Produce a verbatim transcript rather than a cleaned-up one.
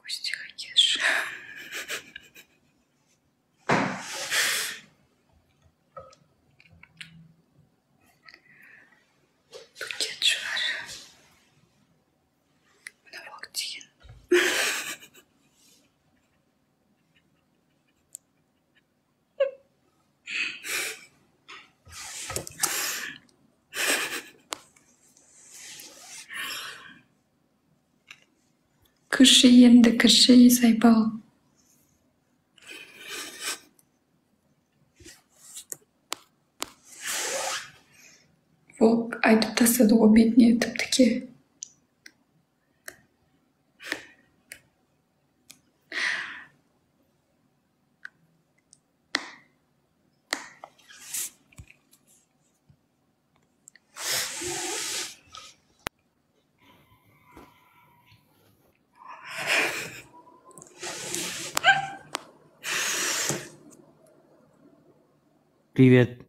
Пусть тихо ешь. Букет var. Buna bak deyin. Кыши енді кыши сайпал. Волк айтып тастады ғой бетіне тіп-тіке. Привет.